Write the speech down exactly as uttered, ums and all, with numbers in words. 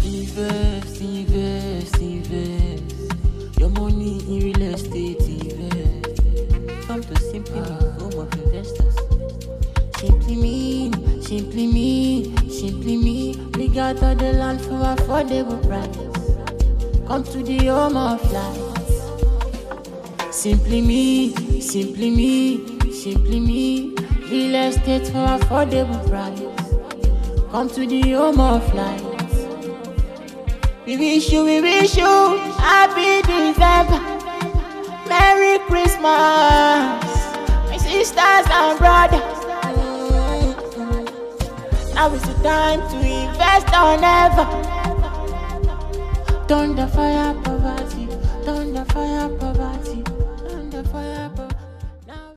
Invest, invest, invest. Your money in real estate, invest. Come to Simply Me, home of investors. Simply Me, Simply Me, Simply Me. We got all the land for affordable price. Come to the home of life. Simply Me, Simply Me, Simply Me. Real estate for affordable price. Come to the home of life. We wish you, we wish you happy December, Merry Christmas, my sisters and brothers. Mm-hmm. Now is the time to invest or never. Thunder fire poverty, thunder fire poverty.